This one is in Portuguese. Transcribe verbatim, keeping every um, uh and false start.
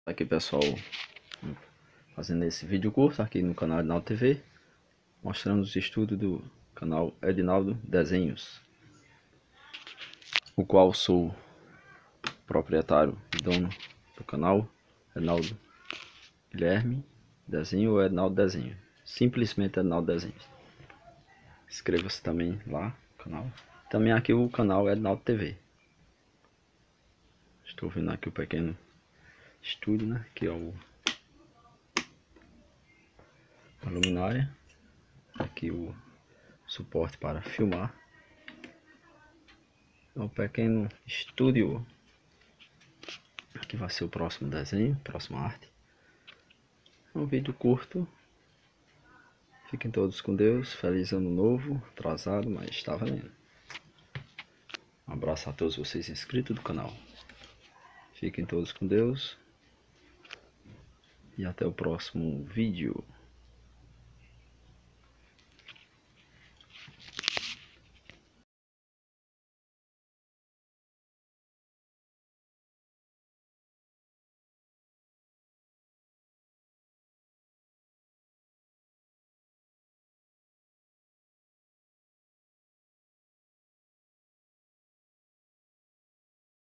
Aqui pessoal, fazendo esse vídeo curto aqui no canal Edinaldo T V, mostrando os estudos do canal Edinaldo Desenhos, o qual sou proprietário e dono do canal Edinaldo Guilherme Desenho ou Edinaldo Desenho, simplesmente Edinaldo Desenhos. Inscreva-se também lá no canal. Também aqui o canal Edinaldo T V. Estou vendo aqui o pequeno estúdio, né? Que é o a luminária. Aqui o suporte para filmar. É um pequeno estúdio. Aqui vai ser o próximo desenho, próxima arte. É um vídeo curto. Fiquem todos com Deus. Feliz ano novo. Atrasado, mas está valendo. Um abraço a todos vocês inscritos do canal. Fiquem todos com Deus. E até o próximo vídeo.